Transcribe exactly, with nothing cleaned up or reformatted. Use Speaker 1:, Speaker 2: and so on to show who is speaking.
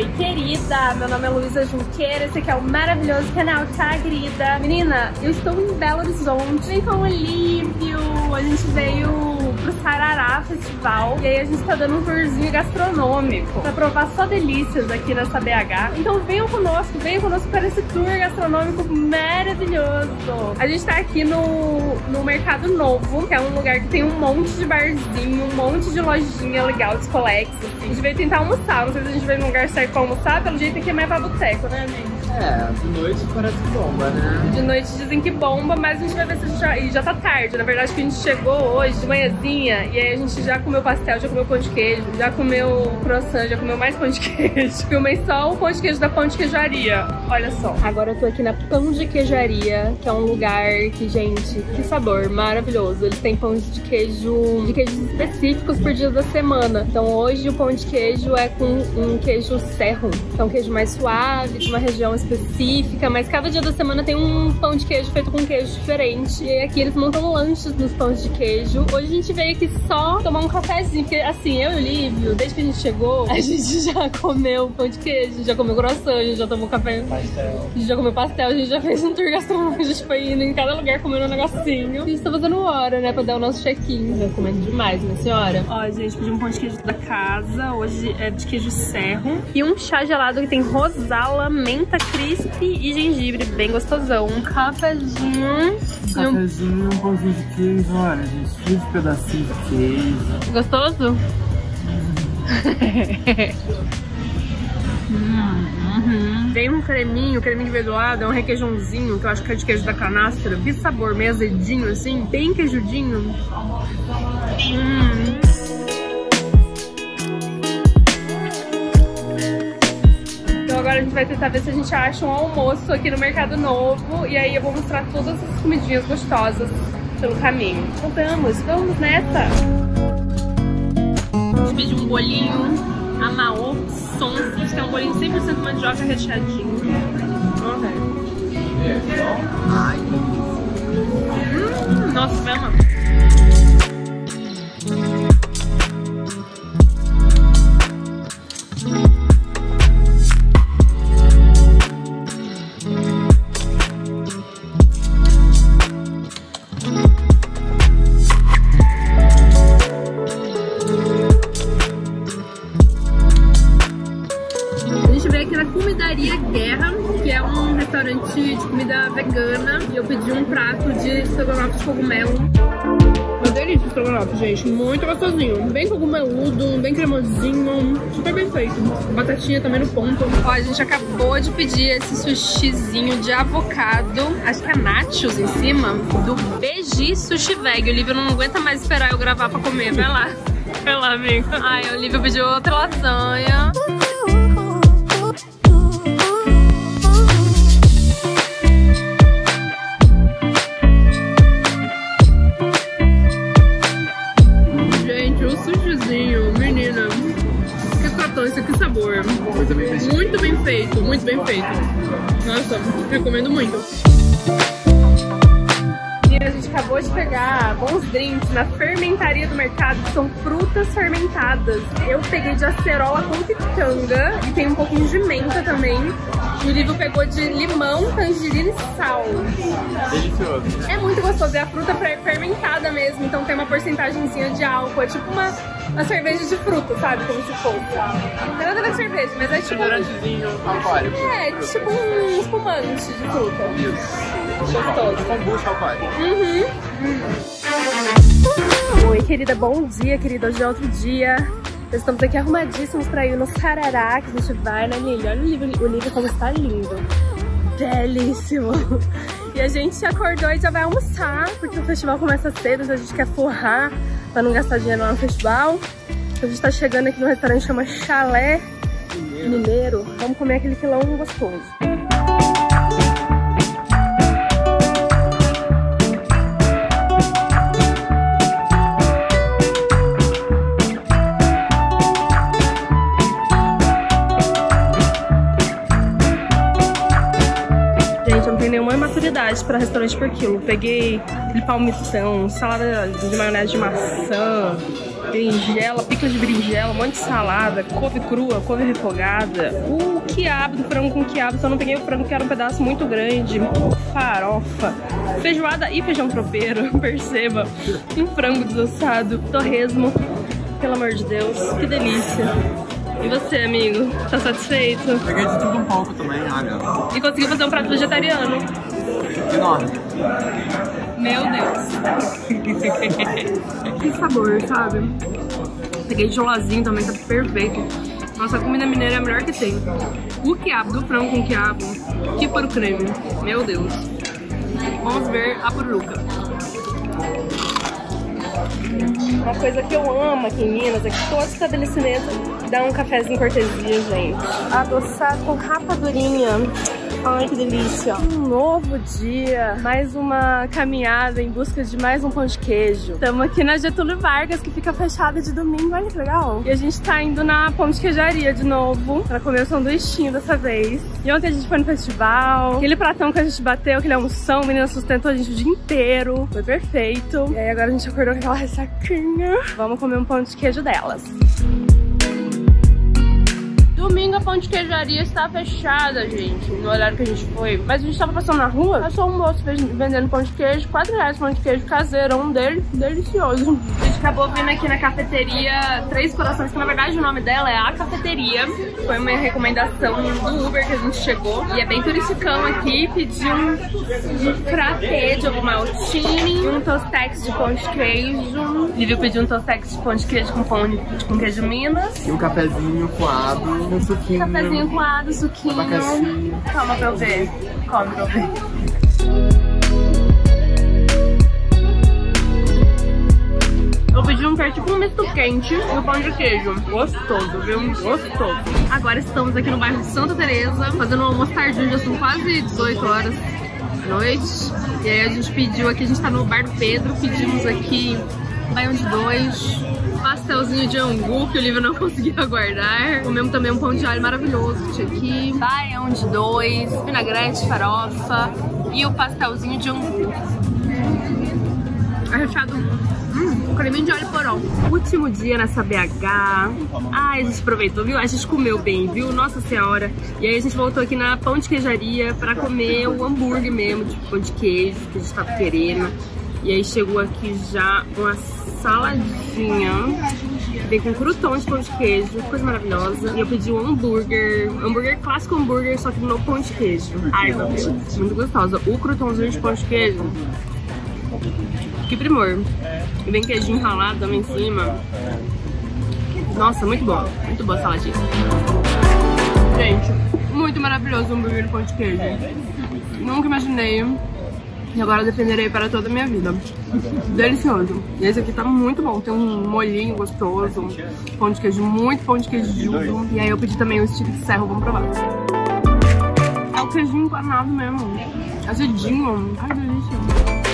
Speaker 1: Oi, querida! Meu nome é Luísa Junqueira, esse aqui é o maravilhoso canal Tá, querida? Menina, eu estou em Belo Horizonte, vem com o Olívio. A gente veio pro Sarará Festival e aí a gente tá dando um tourzinho gastronômico pra provar só delícias aqui nessa B H. Então venham conosco, venham conosco para esse tour gastronômico maravilhoso. A gente tá aqui no, no Mercado Novo, que é um lugar que tem um monte de barzinho, um monte de lojinha legal, descolex, assim. A gente veio tentar almoçar, não sei se a gente veio num lugar certo pra almoçar, pelo jeito aqui é mais pra boteco, né, amigo?
Speaker 2: É, de noite parece que bomba, né?
Speaker 1: De noite dizem que bomba, mas a gente vai ver se a gente já... E já tá tarde, na verdade, que a gente chegou hoje de manhãzinha e aí a gente já comeu pastel, já comeu pão de queijo, já comeu croissant, já comeu mais pão de queijo. Filmei só o pão de queijo da Pão de Queijaria, olha só. Agora eu tô aqui na Pão de Queijaria, que é um lugar que, gente, que sabor maravilhoso. Eles têm pães de queijo, de queijos específicos por dia da semana. Então hoje o pão de queijo é com um queijo serro, que é um queijo mais suave, de uma região específica, mas cada dia da semana tem um pão de queijo feito com queijo diferente. E aqui eles montam lanches nos pães de queijo. Hoje a gente veio aqui só tomar um cafezinho, porque assim, eu e o Lívio, desde que a gente chegou, a gente já comeu pão de queijo, já comeu croissant, a gente já tomou café, pastel. A gente já comeu pastel, a gente já fez um tour gastronômico, a gente foi indo em cada lugar comendo um negocinho. A gente tá fazendo hora, né, pra dar o nosso check-in. Tá comendo demais, minha senhora. Ó, gente, pedi um pão de queijo da casa, hoje é de queijo serro. E um chá gelado que tem rosala, menta crisp e gengibre, bem gostosão. Um cafezinho.
Speaker 2: Um cafezinho e um pãozinho de queijo, olha, gente, cheio de pedacinhos de queijo.
Speaker 1: Gostoso? Uhum. Vem um creminho, o creminho que veio do lado é um requeijãozinho, que eu acho que é de queijo da canastra. Que sabor, meio azedinho assim, bem queijudinho. Hum. Então agora a gente vai tentar ver se a gente acha um almoço aqui no Mercado Novo. E aí eu vou mostrar todas essas comidinhas gostosas pelo caminho. Então vamos, vamos nessa! A gente pediu um bolinho Amaô Sonsos, que é um bolinho cem por cento mandioca recheadinho. Ok. Ai. Hum, nossa, vai amar. Comidaria Guerra, que é um restaurante de comida vegana, e eu pedi um prato de estrogonofe de cogumelo. Uma delícia de estrogonofe, gente, muito gostosinho, bem cogumeludo, bem cremosinho, super bem feito. Batatinha também no ponto. Ó, a gente acabou de pedir esse sushizinho de avocado, acho que é nachos em cima, do B G Sushi Veg. O Olívio não aguenta mais esperar eu gravar pra comer, vai lá. Vai lá, amigo. Ai, o Olívio pediu outra lasanha. Menina, que tratância, que sabor. Muito bem feito, muito bem feito. Nossa, recomendo muito. A gente acabou de pegar bons drinks na fermentaria do mercado, que são frutas fermentadas. Eu peguei de acerola com pitanga e tem um pouquinho de menta também. O Olívio pegou de limão, tangerina e sal.
Speaker 2: Delicioso.
Speaker 1: É muito gostoso, é a fruta fermentada mesmo, então tem uma porcentagemzinha de álcool. É tipo uma, uma cerveja de fruta, sabe? Como se fosse. Não tem nada a ver com cerveja, mas é tipo...
Speaker 2: Um alcoólico.
Speaker 1: É, tipo um espumante de fruta.
Speaker 2: Isso.
Speaker 1: Gostoso.
Speaker 2: Kombucha alcoólico.
Speaker 1: Uhum. Uhum. Oi, querida, bom dia, querida. Hoje é outro dia. Nós estamos aqui arrumadíssimos pra ir no Sarará, que a gente vai, né, Lili? Olha o livro, o livro como está lindo. Belíssimo. E a gente acordou e já vai almoçar, porque o festival começa cedo, então a gente quer forrar pra não gastar dinheiro lá no festival. Então a gente tá chegando aqui no restaurante que chama Chalé Mineiro. Mineiro. Vamos comer aquele quilão gostoso. Nenhuma maturidade para restaurante por quilo. Peguei aquele palmitão, salada de maionese de maçã, berinjela, picles de berinjela, um monte de salada, couve crua, couve refogada, o quiabo do frango com quiabo, só não peguei o frango que era um pedaço muito grande, farofa, feijoada e feijão tropeiro, perceba, um frango desossado, torresmo, pelo amor de Deus, que delícia. E você, amigo? Tá satisfeito?
Speaker 2: Peguei de tudo um pouco também, olha.
Speaker 1: E conseguiu fazer um prato vegetariano.
Speaker 2: Enorme.
Speaker 1: Meu Deus. Que sabor, sabe? Peguei de gelazinho também, tá perfeito. Nossa, a comida mineira é a melhor que tem. O quiabo, do frango com quiabo. Que puro creme. Meu Deus. Vamos ver a pururuca. Uma coisa que eu amo aqui em Minas é que todo estabelecimento dá um cafezinho cortesia, gente. Adoçado com rapadurinha. Ai, que delícia. Um novo dia, mais uma caminhada em busca de mais um pão de queijo. Estamos aqui na Getúlio Vargas, que fica fechada de domingo, olha que legal. E a gente tá indo na pão de queijaria de novo, pra comer o sanduichinho dessa vez. E ontem a gente foi no festival, aquele pratão que a gente bateu, aquele almoção, a menina sustentou a gente o dia inteiro. Foi perfeito. E aí agora a gente acordou com aquela ressaquinha. Vamos comer um pão de queijo delas. Domingo a pão de queijaria está fechada, gente, no horário que a gente foi. Mas a gente tava passando na rua, passou um moço vendendo pão de queijo, quatro reais pão de queijo caseiro, um deles, delicioso. A gente acabou vindo aqui na cafeteria Três Corações, que na verdade o nome dela é A Cafeteria. Foi uma recomendação do Uber que a gente chegou. E é bem turisticão aqui, pedi um, um frappé de ovo maltine e um tostex de pão de queijo. Lívia pediu um tostex de pão de queijo com pão de, com queijo Minas.
Speaker 2: E um cafezinho coado. Um suquinho.
Speaker 1: Cafezinho coado, suquinho.
Speaker 2: Abacaxi.
Speaker 1: Calma pra eu ver. Come pra eu ver. Eu pedi um que é tipo um misto quente e um pão de queijo. Gostoso, viu? Gostoso. Agora estamos aqui no bairro de Santa Teresa, fazendo um almoço tardinho, já são quase dezoito horas da noite. E aí a gente pediu aqui, a gente tá no bar do Pedro, pedimos aqui baião de dois, pastelzinho de angu que o Lívia não conseguiu aguardar. Comemos também um pão de alho maravilhoso que tinha aqui, baião de dois, vinagrete, farofa e o pastelzinho de angu. Recheado, hum, creminho de alho poró. Último dia nessa B H. Ai, a gente aproveitou, viu? A gente comeu bem, viu? Nossa senhora. E aí a gente voltou aqui na pão de queijaria pra comer o hambúrguer mesmo, de pão de queijo que a gente tava querendo. E aí chegou aqui já uma saladinha, vem com crouton de pão de queijo, coisa maravilhosa. E eu pedi um hambúrguer, hambúrguer clássico hambúrguer, só que no pão de queijo. Ai, meu Deus, muito gostosa. O croutonzinho de pão de queijo, que primor. E vem queijinho ralado também em cima. Nossa, muito bom, muito boa a saladinha. Gente, muito maravilhoso o hambúrguer de pão de queijo. Nunca imaginei. E agora defenderei para toda a minha vida. Delicioso. E esse aqui tá muito bom. Tem um molhinho gostoso. Pão de queijo, muito pão de queijo. E aí eu pedi também o stick de serra. Vamos provar. É o queijinho empanado mesmo. Azedinho. Ai, delícia.